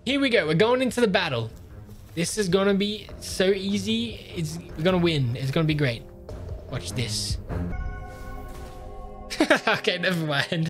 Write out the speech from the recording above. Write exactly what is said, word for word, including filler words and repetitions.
Here we go. We're going into the battle. This is gonna be so easy. It's we're gonna win. It's gonna be great. Watch this. Okay, never mind.